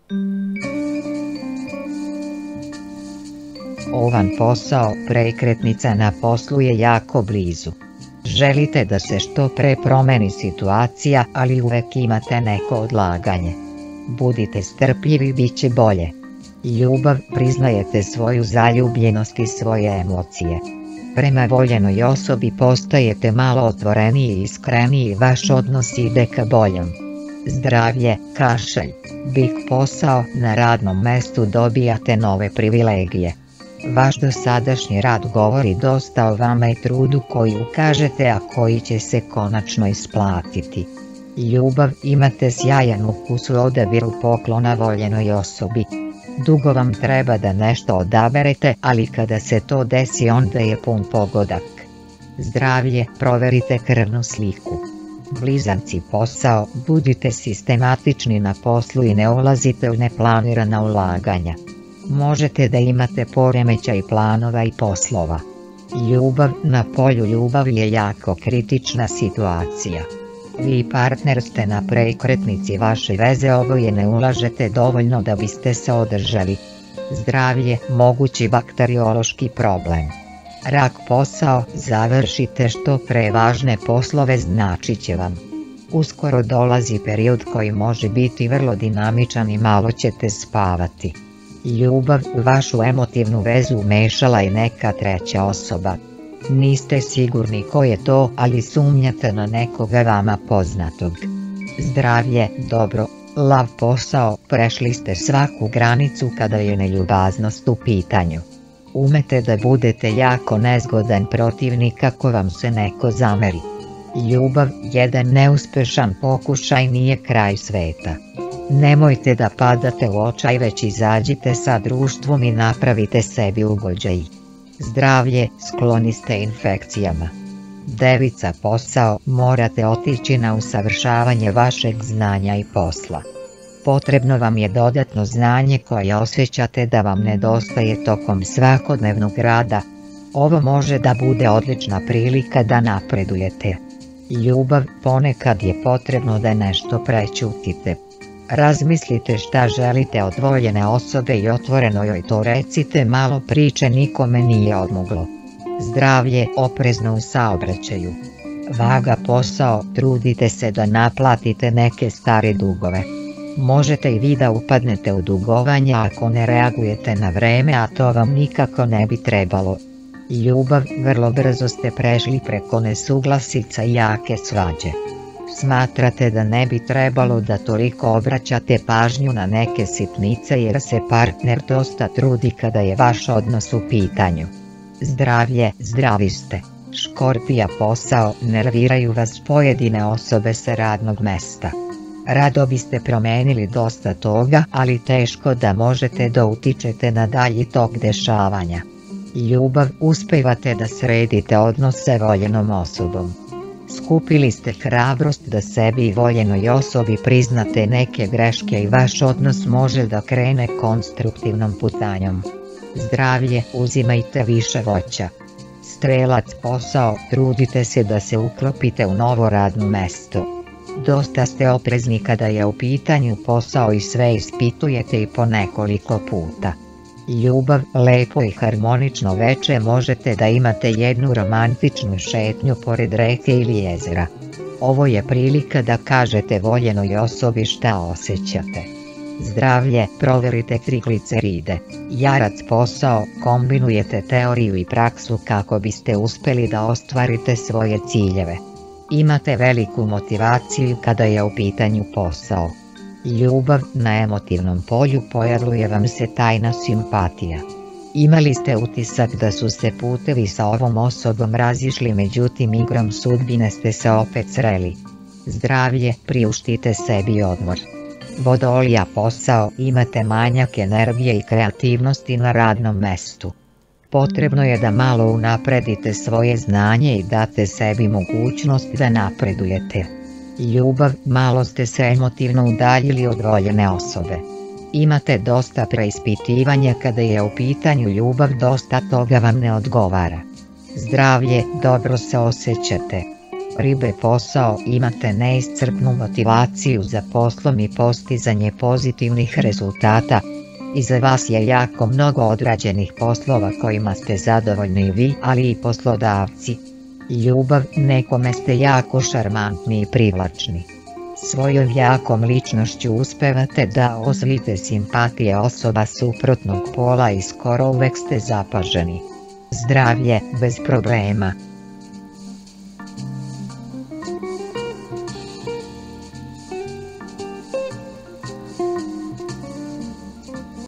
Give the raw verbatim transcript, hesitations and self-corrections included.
Ovan posao, prekretnica na poslu je jako blizu. Želite da se što pre promeni situacija, ali uvek imate neko odlaganje. Budite strpljivi, bit će bolje. Ljubav, priznajete svoju zaljubljenost i svoje emocije. Prema voljenoj osobi postajete malo otvoreniji i iskreniji, vaš odnos ide ka boljem. Zdravlje, kašalj, big posao, na radnom mestu dobijate nove privilegije. Vaš dosadašnji rad govori dosta o vama i trudu koji ukažete, a koji će se konačno isplatiti. Ljubav, imate sjajan ukus u odabiru poklona voljenoj osobi. Dugo vam treba da nešto odaberete, ali kada se to desi onda je pun pogodak. Zdravlje, proverite krvnu sliku. Blizanci, posao, budite sistematični na poslu i ne ulazite u neplanirana ulaganja. Možete da imate poremećaj planova i poslova. Ljubav, na polju ljubavi je jako kritična situacija. Vi i partner ste na prekretnici vaše veze, oboje ne ulažete dovoljno da biste se održali. Zdravlje, mogući bakteriološki problem. Rak, posao, završite što pre važne poslove, značit će vam. Uskoro dolazi period koji može biti vrlo dinamičan i malo ćete spavati. Ljubav, u vašu emotivnu vezu umešala je neka treća osoba. Niste sigurni ko je to, ali sumnjate na nekoga vama poznatog. Zdravlje, dobro, lav, posao, prešli ste svaku granicu kada je neljubaznost u pitanju. Umete da budete jako nezgodan protivnik ako vam se neko zameri. Ljubav, jedan neuspešan pokušaj nije kraj sveta. Nemojte da padate u očaj, već izađite sa društvom i napravite sebi ugođaj. Zdravlje, skloni ste infekcijama. Devica, posao, morate otići na usavršavanje vašeg znanja i posla. Potrebno vam je dodatno znanje koje osjećate da vam nedostaje tokom svakodnevnog rada. Ovo može da bude odlična prilika da napredujete. Ljubav, ponekad je potrebno da nešto prećutite. Razmislite šta želite od voljene osobe i otvoreno joj to recite, malo priče nikome nije odmoglo. Zdravlje, oprezno u saobraćaju. Vaga, posao, trudite se da naplatite neke stare dugove. Možete i vi da upadnete u dugovanje ako ne reagujete na vreme, a to vam nikako ne bi trebalo. Ljubav, vrlo brzo ste prešli preko nesuglasica i jake svađe. Smatrate da ne bi trebalo da toliko obraćate pažnju na neke sitnice jer se partner dosta trudi kada je vaš odnos u pitanju. Zdravlje, zdravi ste. Škorpija, posao, nerviraju vas pojedine osobe sa radnog mesta. Rado biste promenili dosta toga, ali teško da možete da utičete na dalji tok dešavanja. Ljubav, uspevate da sredite odnos sa voljenom osobom. Skupili ste hrabrost da sebi i voljenoj osobi priznate neke greške i vaš odnos može da krene konstruktivnom putanjom. Zdravlje, uzimajte više voća. Strelac, posao, trudite se da se uklopite u novo radno mesto. Dosta ste oprezni kada je u pitanju posao i sve ispitujete i po nekoliko puta. Ljubav, lepo i harmonično veče, možete da imate jednu romantičnu šetnju pored reke ili jezera. Ovo je prilika da kažete voljenoj osobi šta osjećate. Zdravlje, proverite trigliceride. Jarac, posao, kombinujete teoriju i praksu kako biste uspeli da ostvarite svoje ciljeve. Imate veliku motivaciju kada je u pitanju posao. Ljubav, na emotivnom polju pojavljuje vam se tajna simpatija. Imali ste utisak da su se putevi sa ovom osobom razišli, međutim igrom sudbine ste se opet sreli. Zdravlje, priuštite sebi odmor. Vodolija, posao, imate manjak energije i kreativnosti na radnom mestu. Potrebno je da malo unapredite svoje znanje i date sebi mogućnost da napredujete. Ljubav, malo ste se emotivno udaljili od voljene osobe. Imate dosta preispitivanja kada je u pitanju ljubav, dosta toga vam ne odgovara. Zdravlje, dobro se osjećate. ribe posao imate neiscrpnu motivaciju za poslom i postizanje pozitivnih rezultata. Iza vas je jako mnogo odrađenih poslova kojima ste zadovoljni vi, ali i poslodavci. Ljubav, nekome ste jako šarmantni i privlačni. Svojom jakom ličnošću uspevate da osvojite simpatije osoba suprotnog pola i skoro uvek ste zapaženi. Zdravlje, bez problema.